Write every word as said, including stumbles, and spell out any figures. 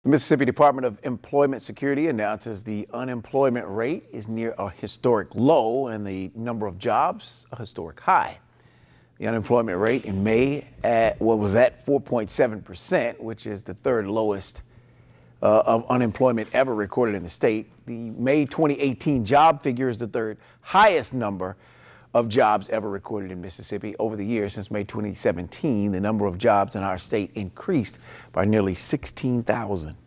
The Mississippi Department of Employment Security announces the unemployment rate is near a historic low and the number of jobs a historic high. The unemployment rate in May at what was at four point seven percent, which is the third lowest uh, of unemployment ever recorded in the state. The May twenty eighteen job figure is the third highest number of jobs ever recorded in Mississippi. Over the years since May twenty seventeen, the number of jobs in our state increased by nearly sixteen thousand.